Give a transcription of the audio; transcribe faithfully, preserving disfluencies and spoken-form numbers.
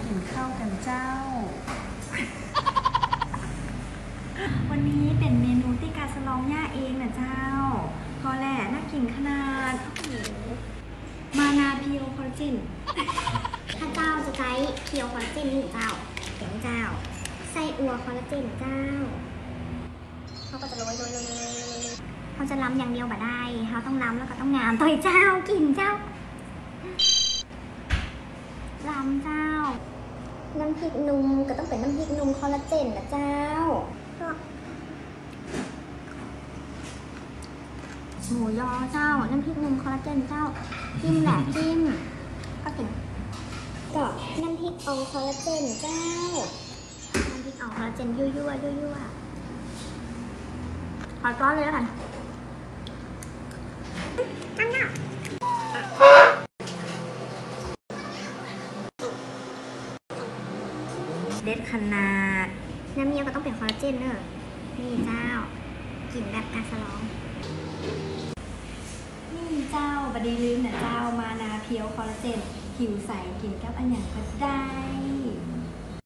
กินข้าวกันเจ้าวันนี้เป็นเมนูที่กาสลองย่าเองนะเจ้าพอแหละน่ากินขนาดโอ้โหมานาเพียวคอลลาเจนถ้าเจ้าจะใช้เพียวคอลลาเจนนี่เจ้าเห็นเจ้าไส้อัวคอลลาเจนเจ้าเขาก็จะโรยโรยโรยเขาจะล้ำอย่างเดียวบ่ได้เขาต้องล้ำแล้วก็ต้องงามต่อยเจ้ากินเจ้าล้ำเจ้าน้ำพริกนุ่มก็ต้องเป็นน้ำพริกนุ่มคอลลาเจนนะเจ้าหมูยอเจ้าน้ำพริกนุ่มคอลลาเจนเจ้าจิ้มแหลกจิ้มก็ถึงก็น้ำพริกอองคอลลาเจนเจ้าน้ำพริกอองคอลลาเจนยั่วยั่วยั่วยั่วขอก้อนเลยแล้วกันอันน่ะเด็ดขนาดน้ำเมียก็ต้องเป็นคอลลาเจนเนอะนี่เจ้ากลิ่นแบบกาสลองนี่เจ้าบดีลืมนะเจ้ามานาเพียวคอลลาเจนผิวใสกินกับอันอย่างก็ได้